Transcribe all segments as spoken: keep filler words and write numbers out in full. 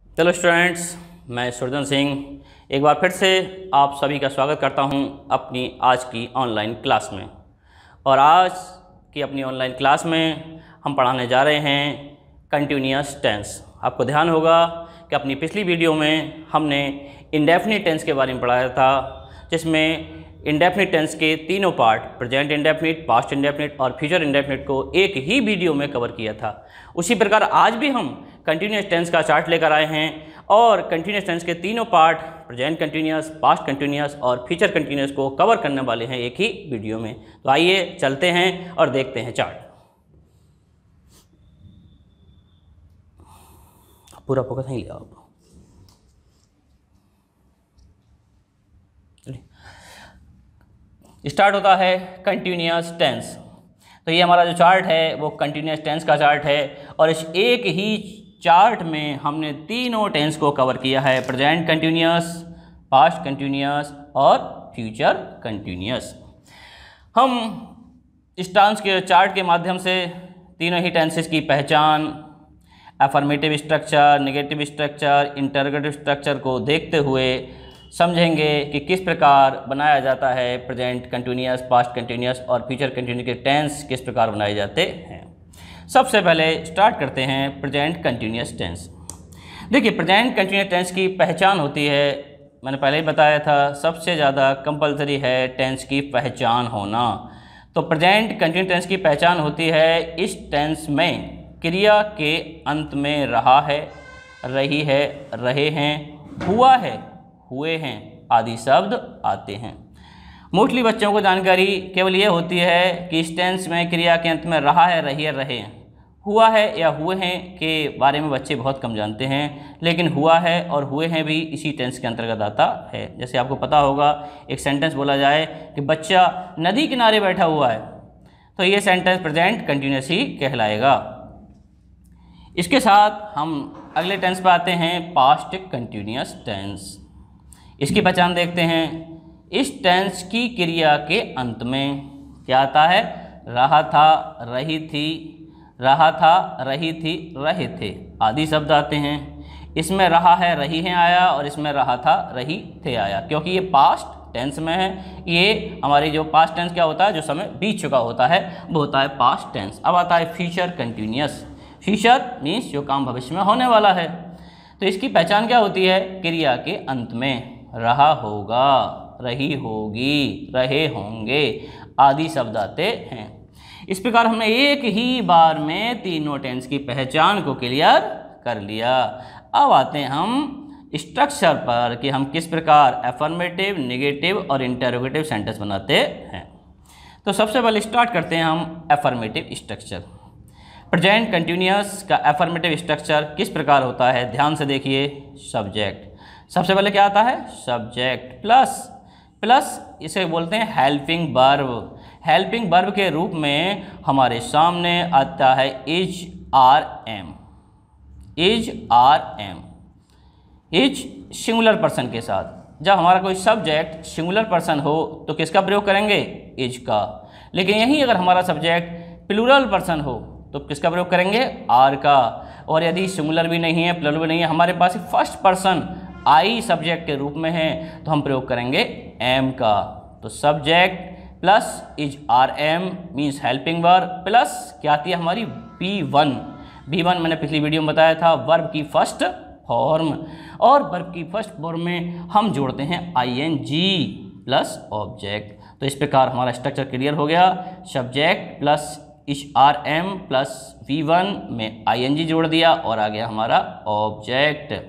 चलो स्टूडेंट्स, मैं सुरजन सिंह एक बार फिर से आप सभी का स्वागत करता हूं अपनी आज की ऑनलाइन क्लास में। और आज की अपनी ऑनलाइन क्लास में हम पढ़ाने जा रहे हैं कंटिन्यूअस टेंस। आपको ध्यान होगा कि अपनी पिछली वीडियो में हमने इंडेफिनिट टेंस के बारे में पढ़ाया था, जिसमें इंडेफिनिट टेंस के तीनों part present indefinite, past indefinite और फ्यूचर इंडेफिनिट को एक ही वीडियो में कवर किया था। उसी प्रकार आज भी हम कंटिन्यूअस टेंस का चार्ट लेकर आए हैं और कंटिन्यूअस टेंस के तीनों part present continuous, past continuous और फ्यूचर कंटिन्यूअस को कवर करने वाले हैं एक ही वीडियो में। तो आइए चलते हैं और देखते हैं चार्ट। पूरा फोकस नहीं लिया आप। स्टार्ट होता है कंटिन्यूअस टेंस। तो ये हमारा जो चार्ट है वो कंटिन्यूअस टेंस का चार्ट है और इस एक ही चार्ट में हमने तीनों टेंस को कवर किया है, प्रेजेंट कंटिन्यूअस, पास्ट कंटिन्यूअस और फ्यूचर कंटिन्यूअस। हम इस टेंस के चार्ट के माध्यम से तीनों ही टेंसेस की पहचान, affirmative structure, negative structure, interrogative structure को देखते हुए समझेंगे कि किस प्रकार बनाया जाता है प्रेजेंट कंटिन्यूअस, पास्ट कंटिन्यूअस और फ्यूचर कंटिन्यूअस के टेंस किस प्रकार बनाए जाते हैं। सबसे पहले स्टार्ट करते हैं प्रेजेंट कंटिन्यूअस टेंस। देखिए, प्रेजेंट कंटिन्यूअस टेंस की पहचान होती है, मैंने पहले ही बताया था, सबसे ज़्यादा कंपलसरी है टेंस की पहचान होना। तो प्रेजेंट कंटिन्यूअस टेंस की पहचान होती है इस टेंस में क्रिया के अंत में रहा है, रही है, रहे हैं, हुआ है, हुए हैं आदि शब्द आते हैं। मोस्टली बच्चों को जानकारी केवल ये होती है कि इस टेंस में क्रिया के अंत में रहा है, रही है, रहे हैं। हुआ है या हुए हैं के बारे में बच्चे बहुत कम जानते हैं, लेकिन हुआ है और हुए हैं भी इसी टेंस के अंतर्गत आता है। जैसे आपको पता होगा, एक सेंटेंस बोला जाए कि बच्चा नदी किनारे बैठा हुआ है, तो ये सेंटेंस प्रेजेंट कंटिन्यूअस ही कहलाएगा। इसके साथ हम अगले टेंस पर आते हैं, पास्ट कंटिन्यूअस टेंस। इसकी पहचान देखते हैं। इस टेंस की क्रिया के अंत में क्या आता है? रहा था, रही थी, रहा था, रही थी, रहे थे आदि शब्द आते हैं। इसमें रहा है, रही है आया और इसमें रहा था, रही थे आया, क्योंकि ये पास्ट टेंस में है। ये हमारी जो पास्ट टेंस क्या होता है, जो समय बीत चुका होता है, वो होता है पास्ट टेंस। अब आता है फ्यूचर कंटिन्यूअस। फ्यूचर मीन्स जो काम भविष्य में होने वाला है। तो इसकी पहचान क्या होती है? क्रिया के अंत में रहा होगा, रही होगी, रहे होंगे आदि शब्द आते हैं। इस प्रकार हमने एक ही बार में तीनों टेंस की पहचान को क्लियर कर लिया। अब आते हैं हम स्ट्रक्चर पर कि हम किस प्रकार अफर्मेटिव, नेगेटिव और इंटरोगेटिव सेंटेंस बनाते हैं। तो सबसे पहले स्टार्ट करते हैं हम अफर्मेटिव स्ट्रक्चर। प्रेजेंट कंटिन्यूअस का अफर्मेटिव स्ट्रक्चर किस प्रकार होता है, ध्यान से देखिए। सब्जेक्ट, सबसे पहले क्या आता है? सब्जेक्ट प्लस प्लस इसे बोलते हैं हेल्पिंग वर्ब। हेल्पिंग वर्ब के रूप में हमारे सामने आता है is, are, am. Is, are, am. Is singular person के साथ। जब हमारा कोई सब्जेक्ट सिंगुलर पर्सन हो तो किसका प्रयोग करेंगे? इज का। लेकिन यहीं अगर हमारा सब्जेक्ट प्लूरल पर्सन हो तो किसका प्रयोग करेंगे? आर का। और यदि सिंगुलर भी नहीं है, प्लूरल भी नहीं है, हमारे पास फर्स्ट पर्सन आई सब्जेक्ट के रूप में है, तो हम प्रयोग करेंगे एम का। तो subject plus is, are, am means helping verb plus क्या आती है हमारी? B one. बी वन मैंने पिछली वीडियो में बताया था, वर्ब की फर्स्ट फॉर्म। और वर्ब की फर्स्ट फॉर्म में हम जोड़ते हैं I N G plus object. तो इस प्रकार हमारा स्ट्रक्चर क्लियर हो गया। Subject plus is, are, am plus V one में आई एन जी जोड़ दिया और आ गया हमारा ऑब्जेक्ट।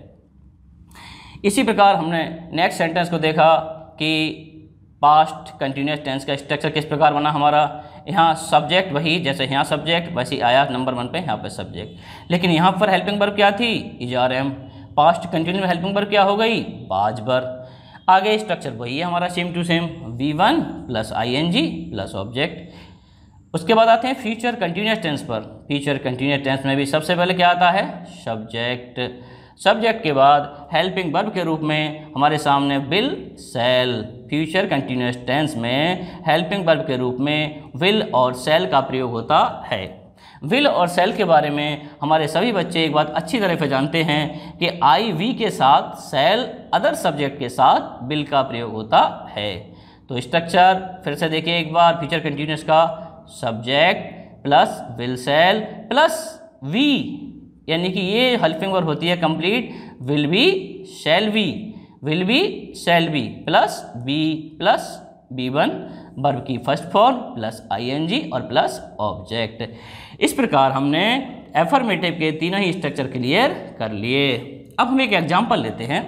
इसी प्रकार हमने नेक्स्ट सेंटेंस को देखा कि पास्ट कंटिन्यूअस टेंस का स्ट्रक्चर किस प्रकार बना हमारा। यहाँ सब्जेक्ट वही, जैसे यहाँ सब्जेक्ट वैसे आया नंबर वन पे, यहाँ पे सब्जेक्ट। लेकिन यहाँ पर हेल्पिंग वर्ब क्या थी? Is, are, am. Past continuous helping verb क्या हो गई? Was verb. आगे स्ट्रक्चर वही है हमारा, same to same, V one plus I N G plus object. उसके बाद आते हैं फ्यूचर कंटिन्यूअस टेंस पर। फ्यूचर कंटिन्यूअस टेंस में भी सबसे पहले क्या आता है? सब्जेक्ट। सब्जेक्ट के बाद हेल्पिंग वर्ब के रूप में हमारे सामने will, shall. Future continuous tense में हेल्पिंग वर्ब के रूप में विल और शैल का प्रयोग होता है। विल और सेल के बारे में हमारे सभी बच्चे एक बात अच्छी तरह से जानते हैं कि आई वी के साथ सेल अदर सब्जेक्ट के साथ विल का प्रयोग होता है। तो स्ट्रक्चर फिर से देखिए एक बार, फ्यूचर कंटिन्यूअस का subject plus will shall plus V, यानी कि ये हेल्पिंग वर्ब होती है complete, will be shall be, will be shall be plus be plus V one verb की फर्स्ट फॉर्म प्लस आईएनजी और प्लस ऑब्जेक्ट। इस प्रकार हमने एफर्मेटिव के तीनों ही स्ट्रक्चर क्लियर कर लिए। अब हम एक एग्जांपल लेते हैं।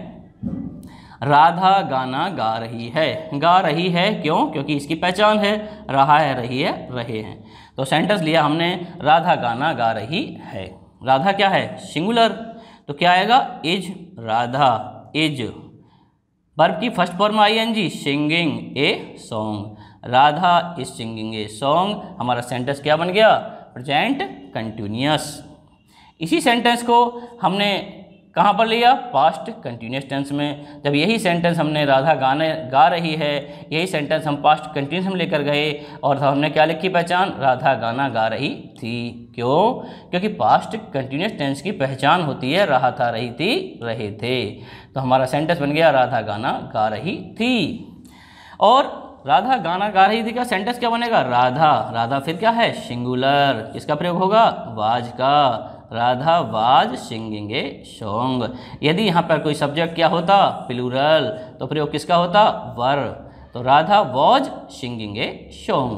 राधा गाना गा रही है। गा रही है क्यों? क्योंकि इसकी पहचान है, रहा है, रही है, रहे हैं। तो सेंटेंस लिया हमने, राधा गाना गा रही है। राधा क्या है? सिंगुलर, तो क्या आएगा? इज राधा, इज वर्ब की first form ING, singing a song. Radha is singing a song. हमारा सेंटेंस क्या बन गया? Present continuous. इसी सेंटेंस को हमने कहाँ पर लिया? पास्ट कंटिन्यूअस टेंस में। जब यही सेंटेंस हमने राधा गाने गा रही है, यही सेंटेंस हम पास्ट कंटिन्यूअस में लेकर गए और हमने क्या लिखी पहचान? राधा गाना गा रही थी। क्यों? क्योंकि पास्ट कंटिन्यूअस टेंस की पहचान होती है रहा था, रही थी, रहे थे। तो हमारा सेंटेंस बन गया राधा गाना गा रही थी। और राधा गाना गा रही थी का सेंटेंस क्या बनेगा? राधा, राधा फिर क्या है? सिंगुलर। किसका प्रयोग होगा? वाज का। Radha was singing a song. यदि यहाँ पर कोई सब्जेक्ट क्या होता? प्लूरल, तो प्रयोग किसका होता? वर। तो Radha was singing a song.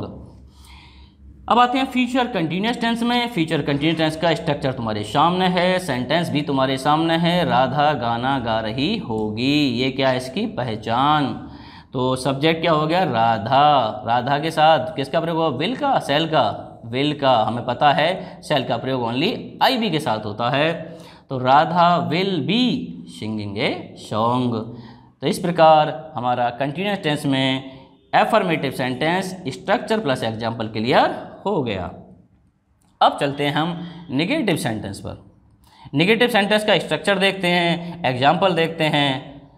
अब आते हैं फ्यूचर कंटिन्यूअस टेंस में। फ्यूचर कंटिन्यूअस टेंस का स्ट्रक्चर तुम्हारे सामने है, सेंटेंस भी तुम्हारे सामने है। राधा गाना गा रही होगी, ये क्या है? इसकी पहचान। तो सब्जेक्ट क्या हो गया? राधा। राधा के साथ किसका प्रयोग हुआ? विल का, सेल का? विल का। हमें पता है सेल का प्रयोग ओनली आई बी के साथ होता है। तो Radha will be singing a song. तो इस प्रकार हमारा कंटिन्यूअस टेंस में affirmative sentence structure plus example clear हो गया। अब चलते हैं हम नेगेटिव सेंटेंस पर। नेगेटिव सेंटेंस का स्ट्रक्चर देखते हैं, एग्जाम्पल देखते हैं।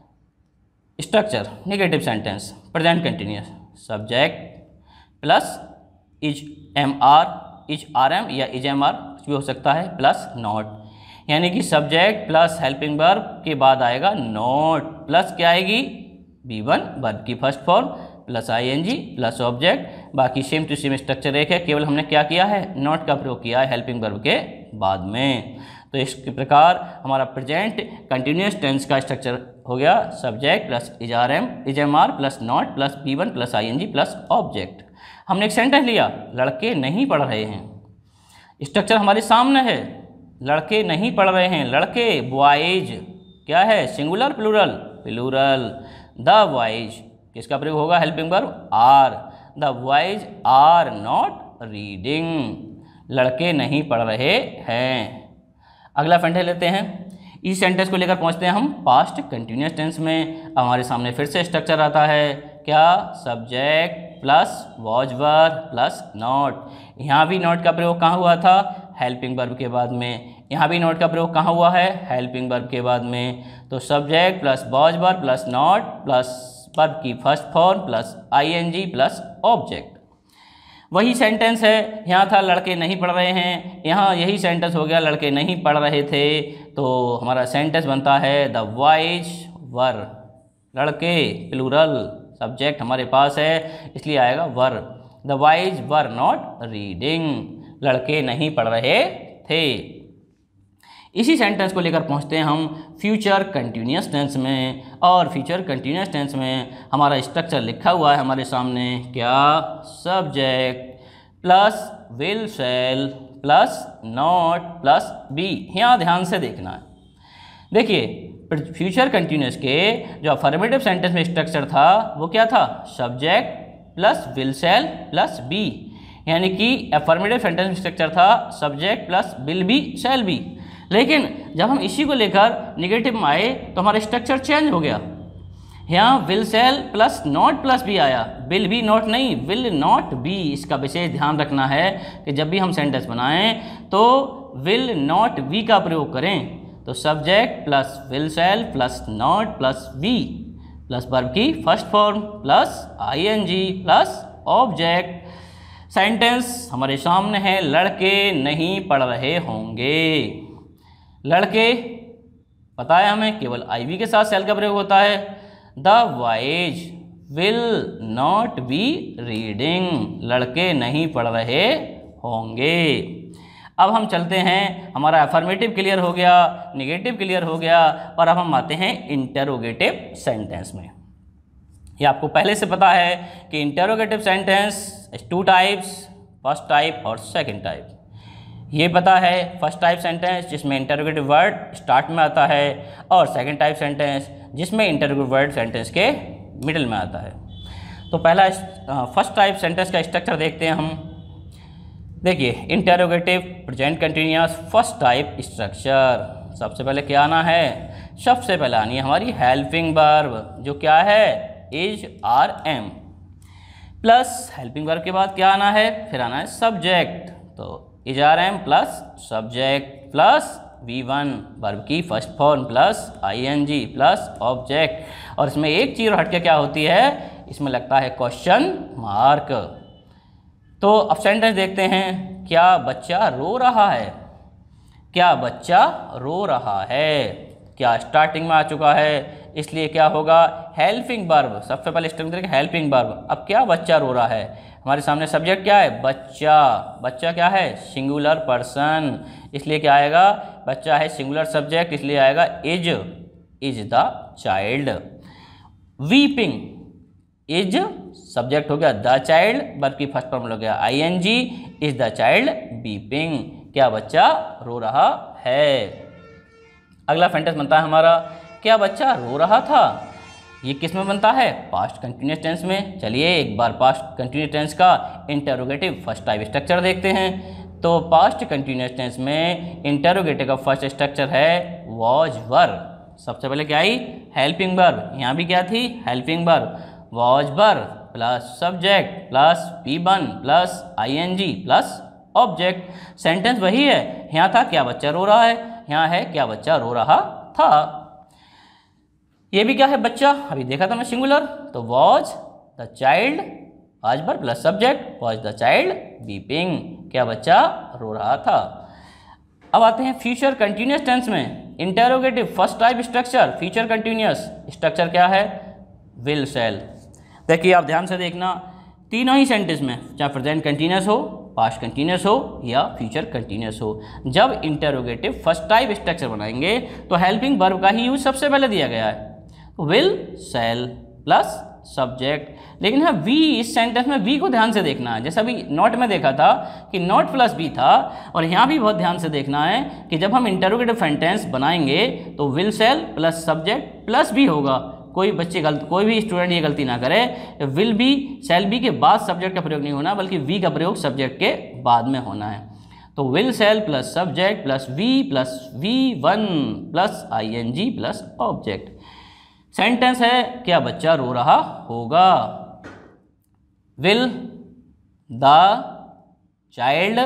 Structure negative sentence present continuous, subject plus is am are, is are am या इज एम आर कुछ भी हो सकता है, प्लस नॉट, यानी कि सब्जेक्ट प्लस हेल्पिंग वर्ब के बाद आएगा नॉट, प्लस क्या आएगी? बी वन वर्ब की first form plus I N G plus object. बाकी सेम टू सेम स्ट्रक्चर एक है, केवल हमने क्या किया है? नॉट का प्रयोग किया है हेल्पिंग वर्ब के बाद में। तो इस प्रकार हमारा प्रेजेंट कंटिन्यूअस टेंस का स्ट्रक्चर हो गया, subject plus is are am, is am are plus not plus V one plus I N G plus object. हमने एक सेंटेंस लिया, लड़के नहीं पढ़ रहे हैं। स्ट्रक्चर हमारे सामने है, लड़के नहीं पढ़ रहे हैं। लड़के बॉयज क्या है? Singular plural? Plural. The boys किसका प्रयोग होगा? Helping verb are. The boys are not reading. लड़के नहीं पढ़ रहे हैं। अगला सेंटेंस लेते हैं। इस सेंटेंस को लेकर पहुंचते हैं हम पास्ट कंटिन्यूअस टेंस में। हमारे सामने फिर से स्ट्रक्चर आता है, क्या? Subject plus was verb plus not. यहाँ भी नॉट का प्रयोग कहाँ हुआ था? हेल्पिंग वर्ब के बाद में। यहाँ भी नॉट का प्रयोग कहाँ हुआ है? हेल्पिंग वर्ब के बाद में। तो subject plus was verb plus not plus verb की first form plus I N G plus object. वही सेंटेंस है, यहाँ था लड़के नहीं पढ़ रहे हैं, यहाँ यही सेंटेंस हो गया लड़के नहीं पढ़ रहे थे। तो हमारा सेंटेंस बनता है द बॉयज वर। लड़के प्लूरल, सब्जेक्ट हमारे पास है इसलिए आएगा were. The boys were not reading. लड़के नहीं पढ़ रहे थे। इसी सेंटेंस को लेकर पहुंचते हैं हम फ्यूचर कंटिन्यूअस टेंस में। और फ्यूचर कंटिन्यूअस टेंस में हमारा स्ट्रक्चर लिखा हुआ है हमारे सामने, क्या? Subject plus will shall plus not plus be. यहाँ ध्यान से देखना है। देखिए फ्यूचर कंटिन्यूअस के जो अफर्मेटिव सेंटेंस में स्ट्रक्चर था वो क्या था? Subject plus will shall plus be, यानी कि अफर्मेटिव सेंटेंस में स्ट्रक्चर था subject plus will be shall be. लेकिन जब हम इसी को लेकर निगेटिव में आए तो हमारा स्ट्रक्चर चेंज हो गया। यहाँ will shall plus not plus be आया, विल बी नॉट नहीं, विल नॉट बी। इसका विशेष ध्यान रखना है कि जब भी हम सेंटेंस बनाएं तो विल नॉट बी का प्रयोग करें। तो subject plus will shall plus not plus be plus verb की first form plus I N G plus object. Sentence हमारे सामने है, लड़के नहीं पढ़ रहे होंगे। लड़के पता है हमें केवल आईवी के साथ सेल का प्रयोग होता है। The boys will not be reading, लड़के नहीं पढ़ रहे होंगे। अब हम चलते हैं, हमारा अफर्मेटिव क्लियर हो गया, नेगेटिव क्लियर हो गया, और अब हम आते हैं इंटेरोगेटिव सेंटेंस में। ये आपको पहले से पता है कि interrogative sentence two types, first type और सेकंड टाइप। ये पता है फर्स्ट टाइप सेंटेंस जिसमें इंटेरोगेटिव वर्ड स्टार्ट में आता है, और सेकंड टाइप सेंटेंस जिसमें इंटेरोगेटिव वर्ड सेंटेंस के मिडिल में आता है। तो पहला फर्स्ट टाइप सेंटेंस का स्ट्रक्चर देखते हैं हम। देखिए, interrogative present continuous first type structure. सबसे पहले क्या आना है? सबसे पहले आनी है हमारी हेल्पिंग वर्ब, जो क्या है? Is are am, plus helping verb के बाद क्या आना है? फिर आना है सब्जेक्ट। तो is are am plus subject plus V one verb की first form plus I N G plus object. और इसमें एक चीज़ हट के क्या होती है? इसमें लगता है क्वेश्चन मार्क। तो अब सेंटेंस देखते हैं। क्या बच्चा रो रहा है? क्या बच्चा रो रहा है? क्या स्टार्टिंग में आ चुका है, इसलिए क्या होगा? Helping verb. सबसे पहले स्ट्रक्चर है हेल्पिंग वर्ब। अब क्या बच्चा रो रहा है? हमारे सामने सब्जेक्ट क्या है? बच्चा। बच्चा क्या है? सिंगुलर पर्सन, इसलिए क्या आएगा? बच्चा है सिंगुलर सब्जेक्ट, इसलिए आएगा is. Is the child. Weeping, is subject हो गया द चाइल्ड, वर्ब की फर्स्ट फॉर्म हो गया I N G. Is the child weeping, क्या बच्चा रो रहा है। अगला सेंटेंस बनता है हमारा, क्या बच्चा रो रहा था? ये किस में बनता है? पास्ट कंटिन्यूअस टेंस में। चलिए एक बार पास्ट कंटिन्यूअस टेंस का इंटेरोगेटिव फर्स्ट टाइप स्ट्रक्चर देखते हैं। तो पास्ट कंटिन्यूअस टेंस में इंटेरोगेटिव का फर्स्ट स्ट्रक्चर है वॉज वर। सबसे पहले क्या आई? Helping verb. यहाँ भी क्या थी? Helping verb. Was were plus subject plus P one plus I N G plus object. Sentence वही है। यहाँ था क्या बच्चा रो रहा है, यहाँ है क्या बच्चा रो रहा था। ये भी क्या है? बच्चा। अभी देखा था मैं सिंगुलर, तो वॉज द चाइल्ड, आज were plus subject, was the child weeping, क्या बच्चा रो रहा था। अब आते हैं फ्यूचर कंटिन्यूअस टेंस में। Interrogative first type structure future continuous structure क्या है? Will shall. देखिए आप ध्यान से देखना, तीनों ही सेंटेंस में चाहे प्रेजेंट कंटिन्यूअस हो, पास्ट कंटिन्यूअस हो या फ्यूचर कंटिन्यूअस हो, जब इंटेरोगेटिव फर्स्ट टाइप स्ट्रक्चर बनाएंगे तो हेल्पिंग वर्ब का ही यूज सबसे पहले दिया गया है। Will shall plus subject. लेकिन हाँ वी, इस सेंटेंस में वी को ध्यान से देखना है। जैसा अभी नॉट में देखा था कि नॉट प्लस बी था, और यहाँ भी बहुत ध्यान से देखना है कि जब हम इंटेरोगेटिव सेंटेंस बनाएंगे तो will shall plus subject plus be होगा। कोई बच्चे गलत कोई भी स्टूडेंट ये गलती ना करे, विल बी सेल बी के बाद सब्जेक्ट का प्रयोग नहीं होना, बल्कि वी का प्रयोग सब्जेक्ट के बाद में होना है। तो will shall plus subject plus be plus V one plus I N G plus object. Sentence है क्या बच्चा रो रहा होगा। Will the child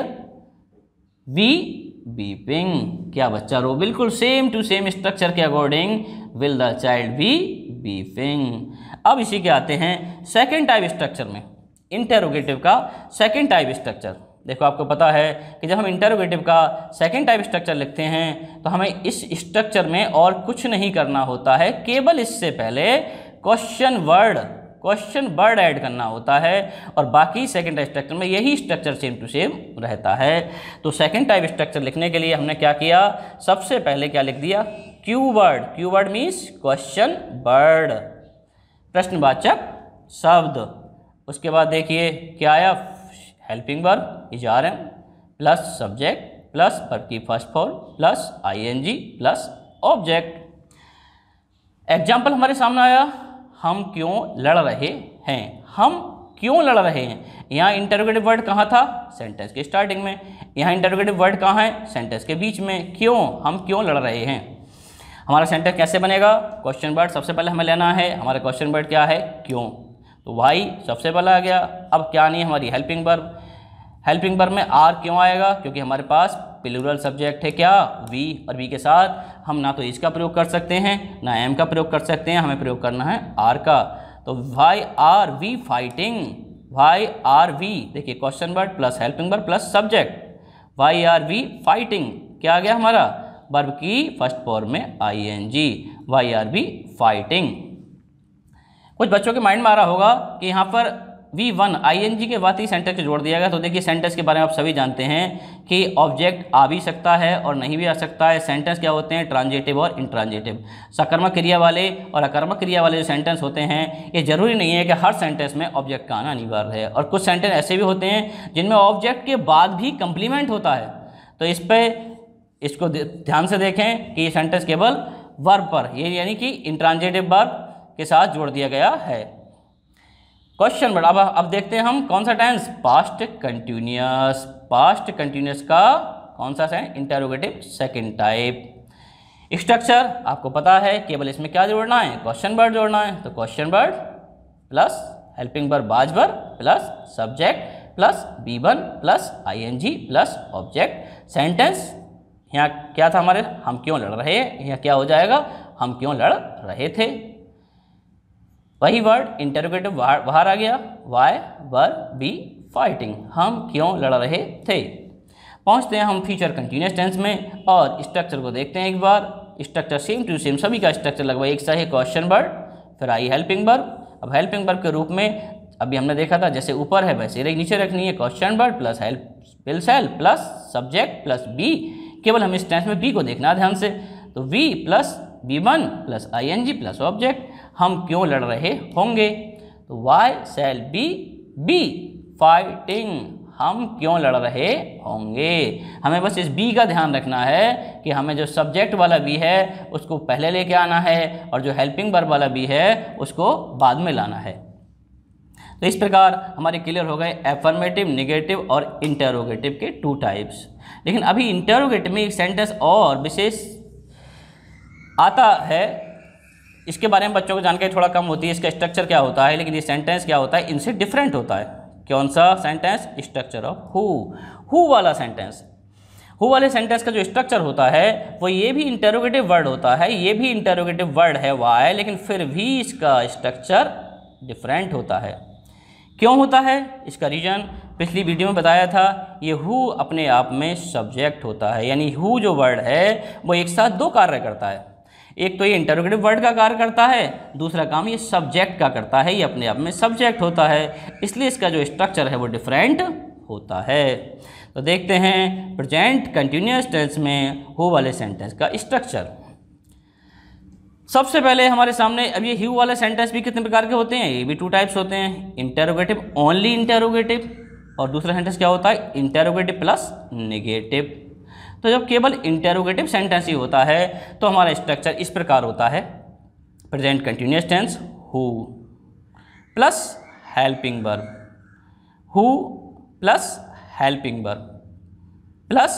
be weeping, क्या बच्चा रो। बिल्कुल सेम टू सेम स्ट्रक्चर के according will the child be weeping. अब इसी के आते हैं सेकेंड टाइप स्ट्रक्चर में, इंटेरोगेटिव का सेकेंड टाइप स्ट्रक्चर। देखो आपको पता है कि जब हम इंटेरोगेटिव का सेकेंड टाइप स्ट्रक्चर लिखते हैं तो हमें इस स्ट्रक्चर में और कुछ नहीं करना होता है, केवल इससे पहले question word question word add करना होता है, और बाकी सेकेंड टाइप स्ट्रक्चर में यही स्ट्रक्चर सेम टू सेम रहता है। तो सेकेंड टाइप स्ट्रक्चर लिखने के लिए हमने क्या किया? सबसे पहले क्या लिख दिया? Q word. Q word means question word, प्रश्नवाचक शब्द। उसके बाद देखिए क्या आया? Helping verb is are am plus subject plus verb की first form plus I N G plus object. Example हमारे सामने आया, हम क्यों लड़ रहे हैं। हम क्यों लड़ रहे हैं? यहाँ इंटरोगेटिव वर्ड कहाँ था? सेंटेंस के स्टार्टिंग में। यहाँ इंटरोगेटिव वर्ड कहाँ है? सेंटेंस के बीच में। क्यों? हम क्यों लड़ रहे हैं। हमारा सेंटेंस कैसे बनेगा? क्वेश्चन वर्ड सबसे पहले हमें लेना है। हमारा क्वेश्चन वर्ड क्या है? क्यों। तो वाई सबसे पहले आ गया। अब क्या नहीं, हमारी हेल्पिंग वर्ब। हेल्पिंग वर्ब में आर क्यों आएगा? क्योंकि हमारे पास प्लूरल सब्जेक्ट है क्या? वी, और वी के साथ हम ना तो इज का प्रयोग कर सकते हैं ना एम का प्रयोग कर सकते हैं, हमें प्रयोग करना है आर का। तो why are we fighting why are we, देखिए question word plus helping verb plus subject, why are we fighting, क्या आ गया हमारा वर्ब की फर्स्ट फॉर्म में I N G, why are we fighting. कुछ बच्चों के माइंड में आ रहा होगा कि यहाँ पर V one I N G के बाद ही सेंटेंस को जोड़ दिया गया। तो देखिए सेंटेंस के बारे में आप सभी जानते हैं कि ऑब्जेक्ट आ भी सकता है और नहीं भी आ सकता है। सेंटेंस क्या होते हैं, ट्रांजिटिव और इंट्रांजिटिव, सकर्मक क्रिया वाले और अकर्मक क्रिया वाले जो सेंटेंस होते हैं, ये जरूरी नहीं है कि हर सेंटेंस में ऑब्जेक्ट का आना अनिवार्य है। और कुछ सेंटेंस ऐसे भी होते हैं जिनमें ऑब्जेक्ट के बाद भी कंप्लीमेंट होता है। तो इस पर इसको ध्यान से देखें कि ये सेंटेंस केवल वर्ब पर, ये यानी कि इंट्रांजिटिव वर्ब के साथ जोड़ दिया गया है। क्वेश्चन वर्ड, अब अब देखते हैं हम कौन सा tense, past continuous. Past continuous का कौन सा है, इंटरोगेटिव सेकंड टाइप। स्ट्रक्चर आपको पता है, केवल इसमें क्या जोड़ना है, क्वेश्चन वर्ड जोड़ना है। तो question word plus helping verb बाज verb plus subject plus V one plus I N G plus object. Sentence यहाँ क्या था हमारे, हम क्यों लड़ रहे हैं, यहाँ क्या हो जाएगा, हम क्यों लड़ रहे थे। वही वर्ड इंटरोगेटिव बाहर आ गया, वाई वर बी फाइटिंग, हम क्यों लड़ रहे थे। पहुंचते हैं हम फ्यूचर कंटिन्यूअस टेंस में और स्ट्रक्चर को देखते हैं एक बार। स्ट्रक्चर सेम टू सेम, सभी का स्ट्रक्चर लगभग एक सा है। क्वेश्चन वर्ड, फिर आई हेल्पिंग वर्ब। अब हेल्पिंग वर्ब के रूप में अभी हमने देखा था जैसे ऊपर है वैसे ही नीचे रखनी है। Question word plus help will help plus subject plus be, केवल हमें इस टेंस में बी को देखना है ध्यान से। तो be plus V one plus I N G plus object, हम क्यों लड़ रहे होंगे। तो why shall be be fighting, हम क्यों लड़ रहे होंगे। हमें बस इस बी का ध्यान रखना है कि हमें जो सब्जेक्ट वाला बी है उसको पहले लेके आना है और जो हेल्पिंग वर्ब वाला बी है उसको बाद में लाना है। तो इस प्रकार हमारे क्लियर हो गए एफर्मेटिव, निगेटिव और इंटरोगेटिव के टू टाइप्स। लेकिन अभी इंटरोगेटिव में एक सेंटेंस और विशेष आता है, इसके बारे में बच्चों को जानकारी थोड़ा कम होती है, इसका स्ट्रक्चर क्या होता है, लेकिन ये सेंटेंस क्या होता है, इनसे डिफरेंट होता है। कौन सा sentence, structure of who. Who वाला सेंटेंस, हु वाले सेंटेंस का जो स्ट्रक्चर होता है वो ये भी इंटरोगेटिव वर्ड होता है, ये भी इंटरोगेटिव वर्ड है वाई, लेकिन फिर भी इसका स्ट्रक्चर डिफरेंट होता है। क्यों होता है, इसका रीजन पिछली वीडियो में बताया था। ये हु अपने आप में सब्जेक्ट होता है, यानी हु जो वर्ड है वो एक साथ दो कार्य करता है। एक तो ये इंटरोगेटिव वर्ड का कार्य करता है, दूसरा काम ये सब्जेक्ट का करता है, ये अपने आप में सब्जेक्ट होता है, इसलिए इसका जो स्ट्रक्चर है वो डिफरेंट होता है। तो देखते हैं प्रेजेंट कंटिन्यूअस टेंस में हु वाले सेंटेंस का स्ट्रक्चर। सबसे पहले हमारे सामने अब ये हु वाले सेंटेंस भी कितने प्रकार के होते हैं, ये भी टू टाइप्स होते हैं, इंटरोगेटिव ओनली इंटरोगेटिव, और दूसरा सेंटेंस क्या होता है, इंटरोगेटिव प्लस नेगेटिव। तो जब केवल इंटरोगेटिव सेंटेंस ही होता है तो हमारा स्ट्रक्चर इस प्रकार होता है, present continuous tense who plus helping verb, who plus helping verb plus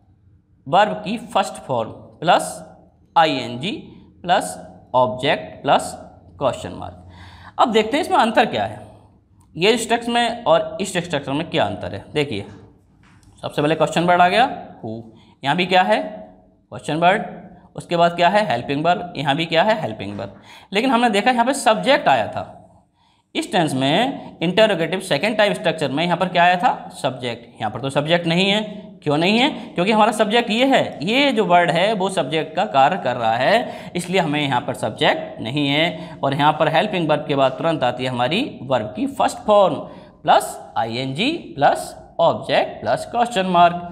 verb की first form plus I N G plus object plus question mark. अब देखते हैं इसमें अंतर क्या है, ये स्ट्रक्चर में और इस स्ट्रक्चर में क्या अंतर है। देखिए सबसे पहले क्वेश्चन वर्ड आ गया हु, यहाँ भी क्या है क्वेश्चन वर्ड, उसके बाद क्या है हेल्पिंग वर्ब, यहाँ भी क्या है हेल्पिंग वर्ब। लेकिन हमने देखा यहाँ पे सब्जेक्ट आया था, इस टेंस में इंटरोगेटिव सेकंड टाइप स्ट्रक्चर में यहाँ पर क्या आया था, सब्जेक्ट। यहाँ पर तो सब्जेक्ट नहीं है, क्यों नहीं है, क्योंकि हमारा सब्जेक्ट ये है, ये जो वर्ड है वो सब्जेक्ट का कार्य कर रहा है, इसलिए हमें यहाँ पर सब्जेक्ट नहीं है। और यहाँ पर हेल्पिंग वर्ब के बाद तुरंत आती है हमारी वर्ब की first form plus I N G plus object plus question mark.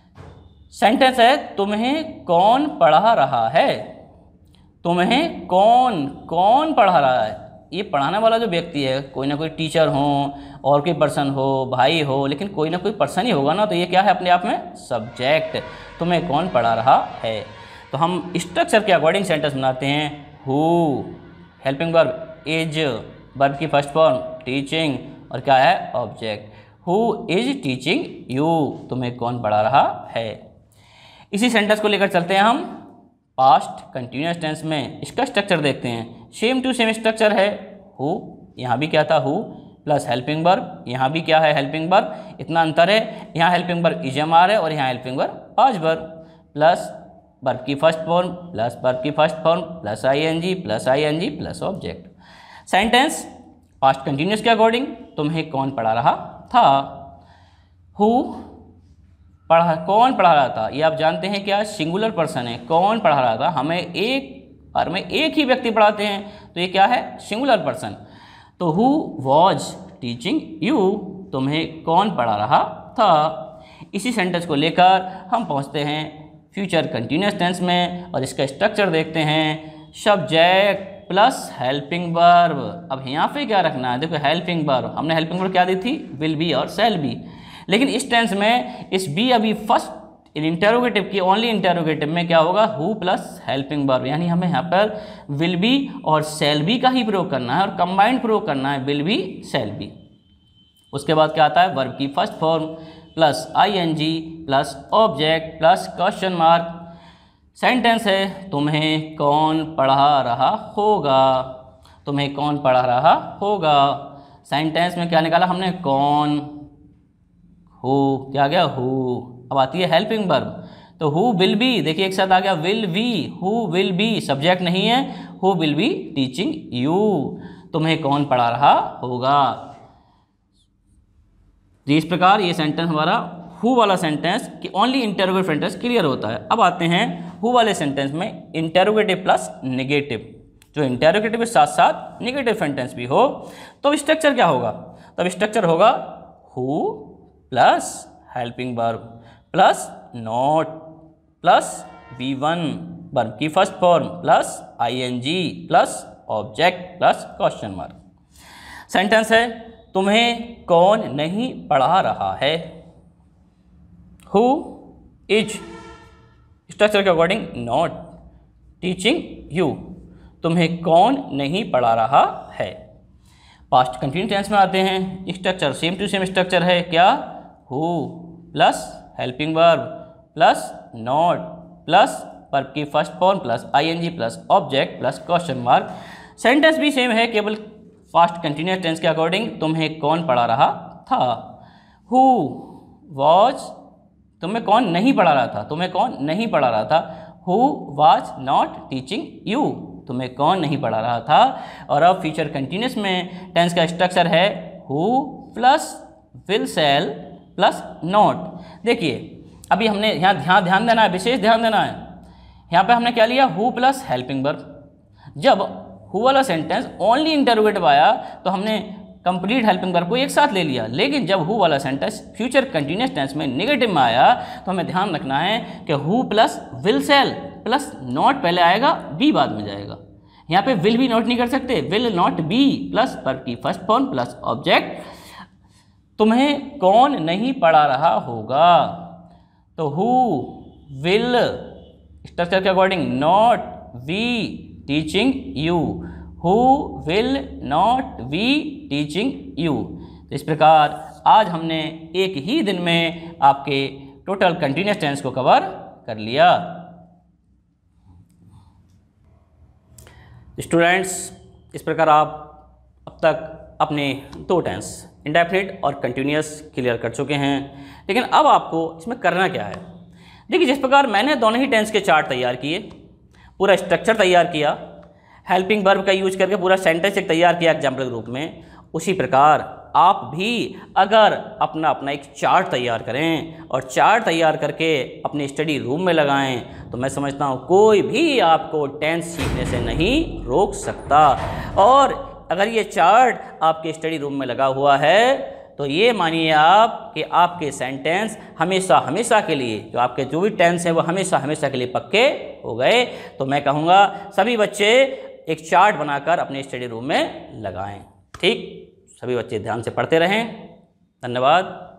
Sentence है तुम्हें कौन पढ़ा रहा है, तुम्हें कौन कौन पढ़ा रहा है, ये पढ़ाने वाला जो व्यक्ति है, कोई ना कोई टीचर हो और कोई पर्सन हो, भाई हो, लेकिन कोई ना कोई पर्सन ही होगा ना, तो ये क्या है अपने आप में सब्जेक्ट, तुम्हें कौन पढ़ा रहा है। तो हम स्ट्रक्चर के अकॉर्डिंग सेंटेंस बनाते हैं, who helping verb is, verb की फर्स्ट फॉर्म टीचिंग, और क्या है object, who is teaching you, तुम्हें कौन पढ़ा रहा है। इसी सेंटेंस को लेकर चलते हैं हम पास्ट कंटिन्यूअस टेंस में, इसका स्ट्रक्चर देखते हैं। सेम टू सेम स्ट्रक्चर है, हु यहाँ भी क्या था हु प्लस हेल्पिंग वर्ब, यहाँ भी क्या है हेल्पिंग वर्ब, इतना अंतर है, यहाँ हेल्पिंग वर्ब इजमार है और यहाँ हेल्पिंग वर्ब पांच वर्ब, प्लस वर्ब की फर्स्ट फॉर्म प्लस वर्ब की first form plus I N G plus I N G plus object. Sentence past continuous के अकॉर्डिंग तुम्हें कौन पढ़ा रहा था। हु पढ़ा, कौन पढ़ा रहा था, ये आप जानते हैं क्या, सिंगुलर पर्सन है। कौन पढ़ा रहा था, हमें एक बार में एक ही व्यक्ति पढ़ाते हैं, तो ये क्या है, सिंगुलर पर्सन। तो हु वॉज टीचिंग यू, तुम्हें कौन पढ़ा रहा था। इसी सेंटेंस को लेकर हम पहुंचते हैं फ्यूचर कंटिन्यूअस टेंस में और इसका स्ट्रक्चर देखते हैं। Subject plus helping verb. अब यहाँ पे क्या रखना है, देखो हेल्पिंग वर्ब, हमने हेल्पिंग वर्ब क्या दी थी, विल बी और शैल बी। लेकिन इस टेंस में इस बी अभी फर्स्ट इन इंटेरोगेटिव की ओनली इंटेरोगेटिव में क्या होगा, हु प्लस हेल्पिंग वर्ब, यानी हमें यहाँ पर विल बी और शैल बी का ही प्रयोग करना है और कंबाइंड प्रयोग करना है, विल बी शैल बी। उसके बाद क्या आता है, वर्ब की first form plus I N G plus object plus question mark. Sentence है, तुम्हें कौन पढ़ा रहा होगा, तुम्हें कौन पढ़ा रहा होगा। सेंटेंस में क्या निकाला हमने, कौन, हु, क्या गया, हु। अब आती है हेल्पिंग वर्ब, तो हु विल बी, देखिए एक साथ आ गया will be, who will be, subject नहीं है, who will be teaching you, तुम्हें कौन पढ़ा रहा होगा। इस प्रकार ये सेंटेंस हमारा हु वाला सेंटेंस कि ओनली इंटेरोगेटिव सेंटेंस क्लियर होता है। अब आते हैं हु वाले सेंटेंस में इंटेरोगेटिव प्लस नेगेटिव, जो इंटेरोगेटिव के साथ साथ नेगेटिव सेंटेंस भी हो, तो स्ट्रक्चर क्या होगा, तब स्ट्रक्चर होगा who plus helping verb plus not plus V one, verb की first form plus I N G plus object plus question mark. Sentence है, तुम्हें कौन नहीं पढ़ा रहा है। हु इज, स्ट्रक्चर के अकॉर्डिंग नॉट टीचिंग यू, तुम्हें कौन नहीं पढ़ा रहा है। पास्ट कंटिन्यूअस टेंस में आते हैं, structure same to same structure है, क्या, who plus helping verb plus not plus verb की first form plus I N G plus object plus question mark. Sentence भी सेम है, केवल पास्ट कंटिन्यूअस टेंस के अकॉर्डिंग तुम्हें कौन पढ़ा रहा था। हु वॉज, तुम्हें कौन नहीं पढ़ा रहा था, तुम्हें कौन नहीं पढ़ा रहा था। Who was not teaching you, तुम्हें कौन नहीं पढ़ा रहा था। और अब फ्यूचर कंटिन्यूअस में टेंस का स्ट्रक्चर है who plus will shall plus not. देखिए अभी हमने यहाँ ध्यान ध्यान देना है, विशेष ध्यान देना है, यहाँ पे हमने क्या लिया, हु प्लस हेल्पिंग वर्ब। जब हु वाला सेंटेंस ओनली इंटरोगेटिव आया तो हमने कंप्लीट हेल्पिंग वर्ब को एक साथ ले लिया, लेकिन जब हु वाला सेंटेंस फ्यूचर कंटिन्यूअस टेंस में नेगेटिव में आया तो हमें ध्यान रखना है कि who plus will shall plus not पहले आएगा, बी बाद में जाएगा। यहाँ पे विल भी नॉट नहीं कर सकते, will not be plus verb की फर्स्ट फॉर्म प्लस ऑब्जेक्ट। तुम्हें कौन नहीं पढ़ा रहा होगा, तो हु विल, स्ट्रक्चर के according not be teaching you, who will not be teaching you. तो इस प्रकार आज हमने एक ही दिन में आपके टोटल कंटिन्यूअस टेंस को कवर कर लिया। स्टूडेंट्स, इस प्रकार आप अब तक अपने दो टेंस इंडेफिनिट और कंटिन्यूअस क्लियर कर चुके हैं, लेकिन अब आपको इसमें करना क्या है। देखिए जिस प्रकार मैंने दोनों ही टेंस के चार्ट तैयार किए, पूरा स्ट्रक्चर तैयार किया, हेल्पिंग वर्ब का यूज करके पूरा सेंटेंस एक तैयार किया एग्जाम्पल के रूप में, उसी प्रकार आप भी अगर अपना अपना एक चार्ट तैयार करें और चार्ट तैयार करके अपने स्टडी रूम में लगाएं, तो मैं समझता हूँ कोई भी आपको टेंस सीखने से नहीं रोक सकता। और अगर ये चार्ट आपके स्टडी रूम में लगा हुआ है तो ये मानिए आप कि आपके सेंटेंस हमेशा हमेशा के लिए, जो आपके जो भी टेंस है वो हमेशा हमेशा के लिए पक्के हो गए। तो मैं कहूँगा सभी बच्चे एक चार्ट बनाकर अपने स्टडी रूम में लगाएं। ठीक, सभी बच्चे ध्यान से पढ़ते रहें। धन्यवाद।